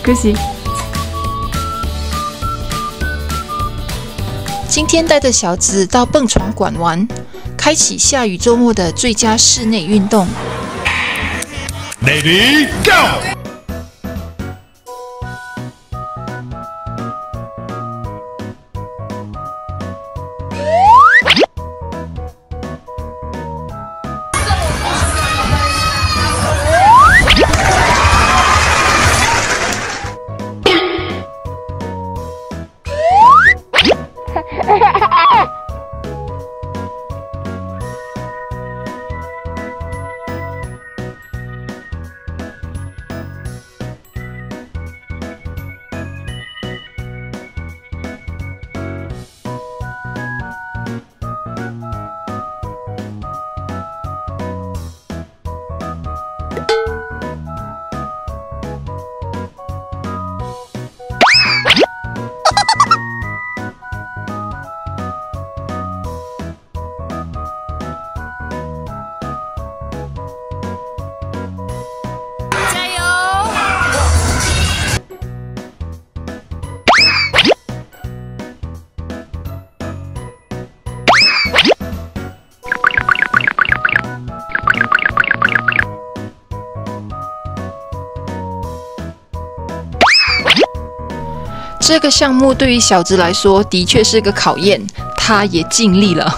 可惜。 今天带着小子到蹦床馆玩，开启下雨周末的最佳室内运动。 Ready, go！ 这个项目对于小子来说的确是个考验，他也尽力了。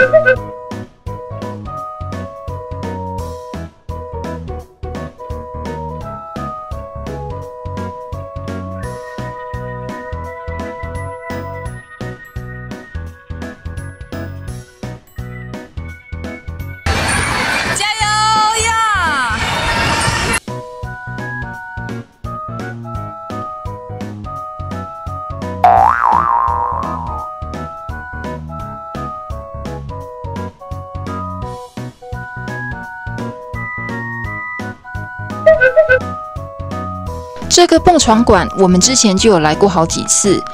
这个蹦床馆，我们之前就有来过好几次。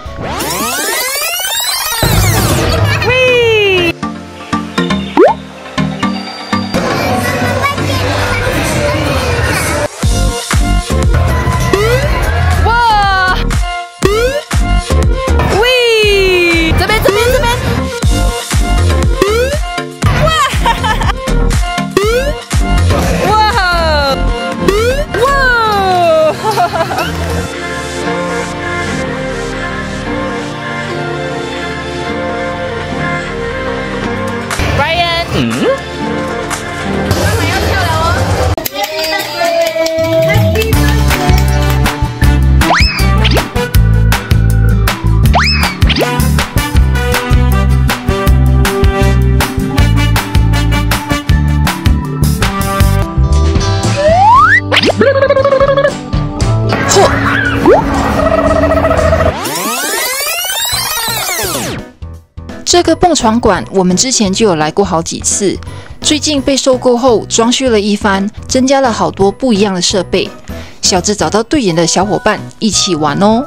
这个蹦床馆，我们之前就有来过好几次。最近被收购后，装修了一番，增加了好多不一样的设备。小子找到对眼的小伙伴一起玩哦。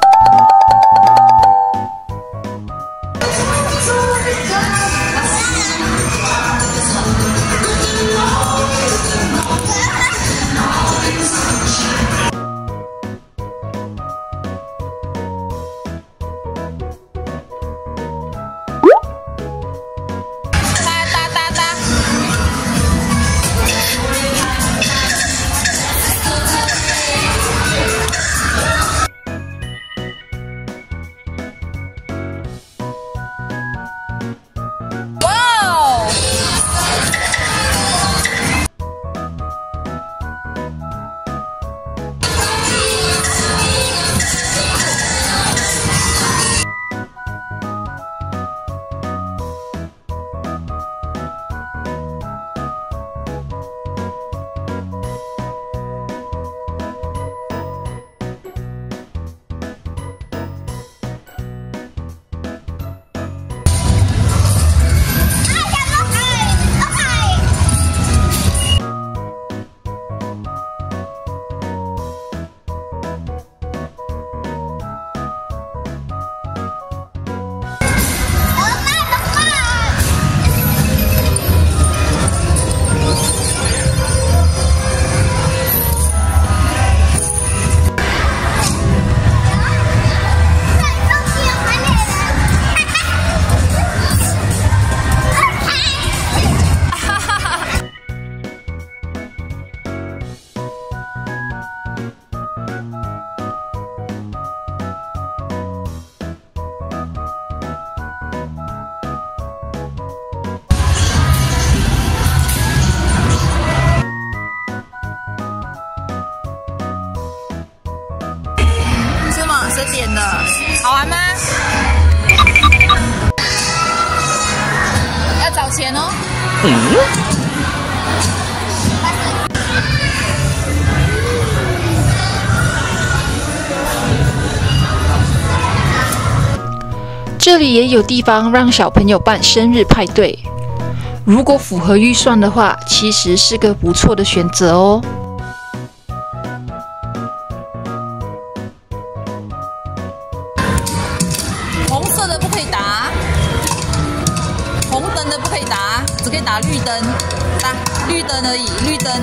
的点了，好玩吗？要找钱哦。这里也有地方让小朋友办生日派对，如果符合预算的话，其实是个不错的选择哦。红色的不可以打，红灯的不可以打，只可以打绿灯，打绿灯而已，绿灯。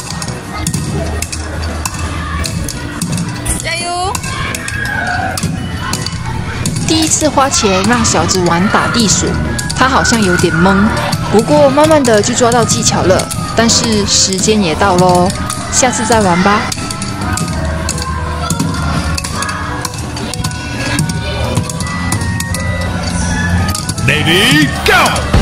加油！第一次花钱让小子玩打地鼠，他好像有点懵，不过慢慢的就抓到技巧了。但是时间也到咯，下次再玩吧。 Ready, go!